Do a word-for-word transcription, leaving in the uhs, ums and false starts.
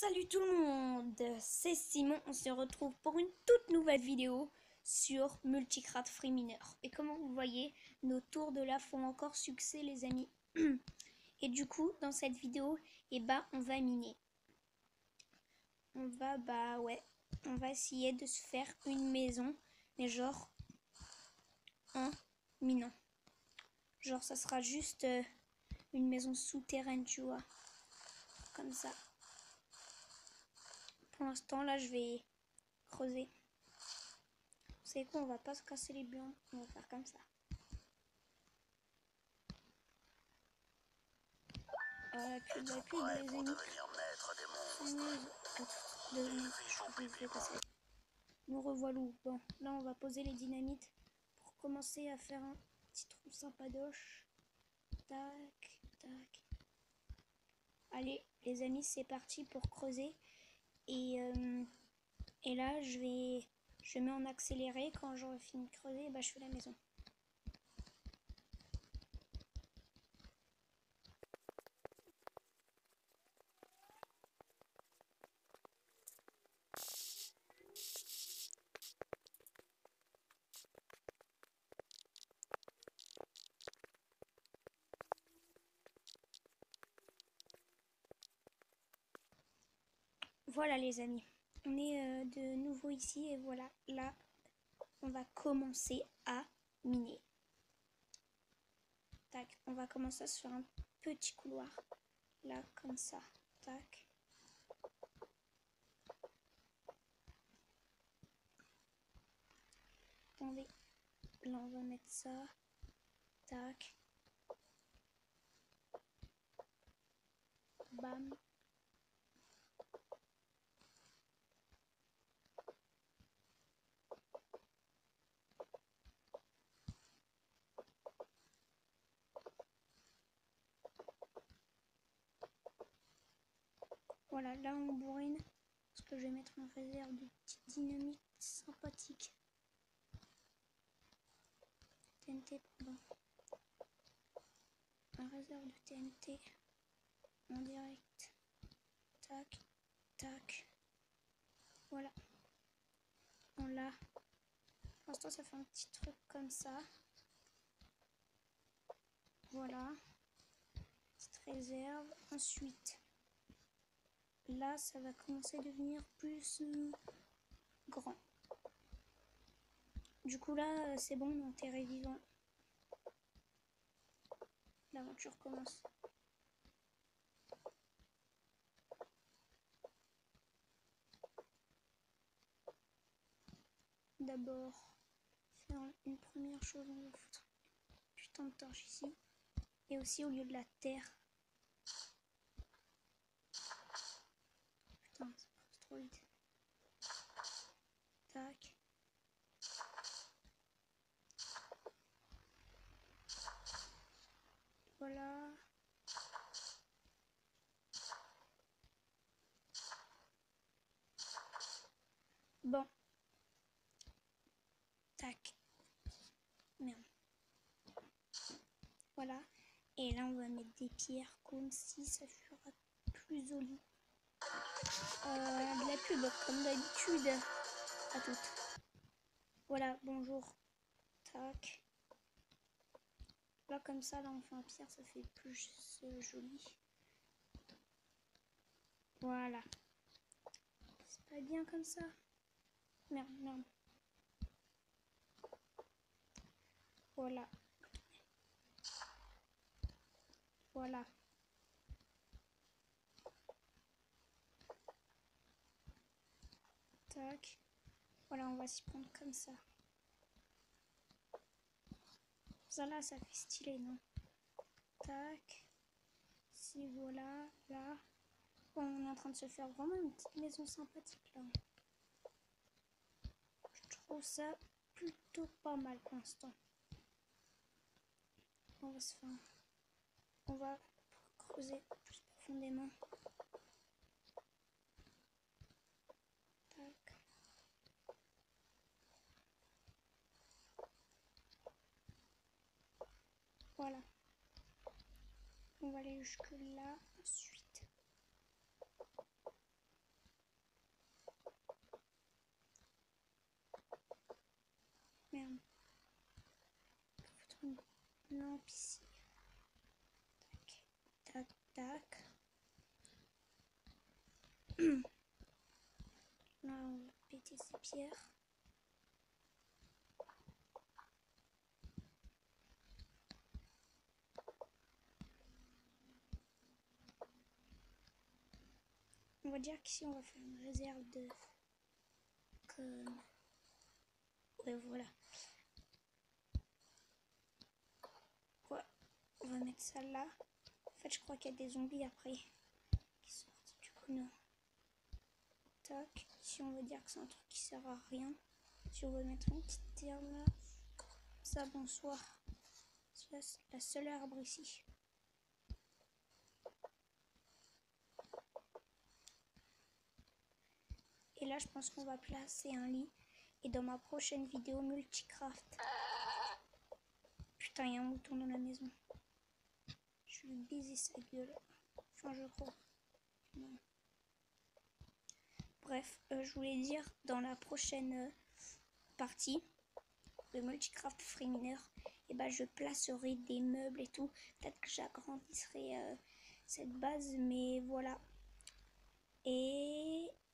Salut tout le monde, c'est Simon, on se retrouve pour une toute nouvelle vidéo sur Multicraft Free Mineur. Et comme vous voyez, nos tours de là font encore succès les amis. Et du coup, dans cette vidéo, eh bah, on va miner. On va, bah ouais, on va essayer de se faire une maison, mais genre en minant. Genre ça sera juste euh, une maison souterraine, tu vois, comme ça. Pour l'instant, là, je vais creuser. Vous savez quoi, on va pas se casser les blancs, on va faire comme ça. Ah, la pub, la pub, les amis. Nous revoilà. Bon, là, on va poser les dynamites pour commencer à faire un petit trou sympadoche. Tac, tac. Allez, les amis, c'est parti pour creuser. Et, euh, et là, je vais, je mets en accéléré. Quand j'aurai fini de creuser, bah, je fais la maison. Voilà les amis, on est euh, de nouveau ici et voilà, là, on va commencer à miner. Tac, on va commencer sur un petit couloir, là, comme ça, tac. Attendez, là on va mettre ça, tac. Bam. Voilà, là on bourrine, parce que je vais mettre en réserve de petites dynamites sympathiques. T N T, pardon. Un réserve de T N T en direct. Tac, tac. Voilà. On l'a. Pour l'instant, ça fait un petit truc comme ça. Voilà. Petite réserve. Ensuite, là, ça va commencer à devenir plus euh, grand. Du coup, là, c'est bon, on enterré vivant. L'aventure commence. D'abord, faire une première chose, on va foutre putain de torche ici. Et aussi au lieu de la terre. Putain, ça passe trop vite. Tac. Voilà. Bon. Tac. Merde. Voilà. Et là, on va mettre des pierres comme si ça fera plus joli. Euh, de la pub, comme d'habitude. À toutes. Voilà, bonjour. Tac. Là, comme ça, là, on fait un pierre, ça fait plus euh, joli. Voilà. C'est pas bien comme ça. Merde, merde. Voilà. Voilà. Tac. Voilà, on va s'y prendre comme ça. Ça là, ça fait stylé, non? Tac. Si, voilà, là. Bon, on est en train de se faire vraiment une petite maison sympathique, là. Je trouve ça plutôt pas mal pour l'instant. On va se faire... On va creuser plus profondément. Tac. Voilà. On va aller jusque là. Ensuite. Là, on va péter ces pierres. On va dire qu'ici, on va faire une réserve de... Comme... Ouais, voilà. Ouais, on va mettre ça là. En fait, je crois qu'il y a des zombies après qui sortent. Du coup, non. Tac. Ici, on va dire que c'est un truc qui sert à rien. Si on veut mettre une petite terre là. Ça, bonsoir. Ça, c'est la seule arbre ici. Et là, je pense qu'on va placer un lit. Et dans ma prochaine vidéo multicraft. Putain, il y a un mouton dans la maison. Je vais lui baiser sa gueule. Enfin, je crois. Non. Bref, euh, je voulais dire, dans la prochaine euh, partie de Multicraft Free Miner, et ben, je placerai des meubles et tout. Peut-être que j'agrandisserai euh, cette base, mais voilà. Et